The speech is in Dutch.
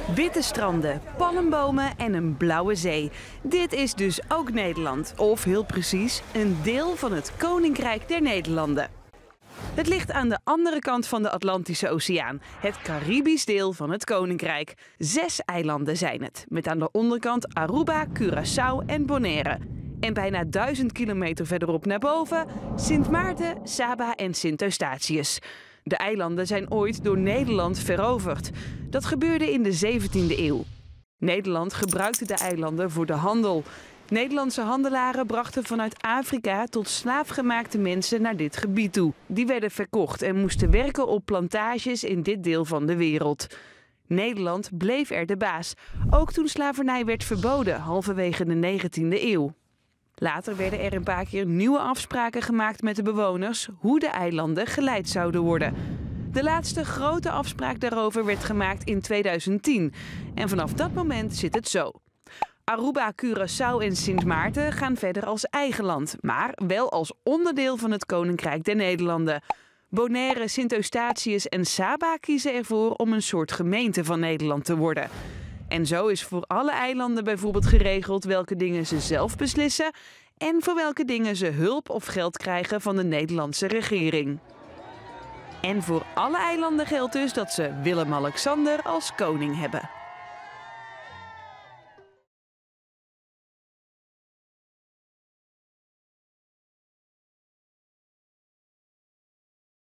Witte stranden, palmbomen en een blauwe zee. Dit is dus ook Nederland, of heel precies, een deel van het Koninkrijk der Nederlanden. Het ligt aan de andere kant van de Atlantische Oceaan, het Caribisch deel van het Koninkrijk. 6 eilanden zijn het, met aan de onderkant Aruba, Curaçao en Bonaire. En bijna 1000 kilometer verderop naar boven Sint Maarten, Saba en Sint Eustatius. De eilanden zijn ooit door Nederland veroverd. Dat gebeurde in de 17e eeuw. Nederland gebruikte de eilanden voor de handel. Nederlandse handelaren brachten vanuit Afrika tot slaafgemaakte mensen naar dit gebied toe. Die werden verkocht en moesten werken op plantages in dit deel van de wereld. Nederland bleef er de baas, ook toen slavernij werd verboden halverwege de 19e eeuw. Later werden er een paar keer nieuwe afspraken gemaakt met de bewoners hoe de eilanden geleid zouden worden. De laatste grote afspraak daarover werd gemaakt in 2010 en vanaf dat moment zit het zo. Aruba, Curaçao en Sint Maarten gaan verder als eigen land, maar wel als onderdeel van het Koninkrijk der Nederlanden. Bonaire, Sint Eustatius en Saba kiezen ervoor om een soort gemeente van Nederland te worden. En zo is voor alle eilanden bijvoorbeeld geregeld welke dingen ze zelf beslissen en voor welke dingen ze hulp of geld krijgen van de Nederlandse regering. En voor alle eilanden geldt dus dat ze Willem-Alexander als koning hebben.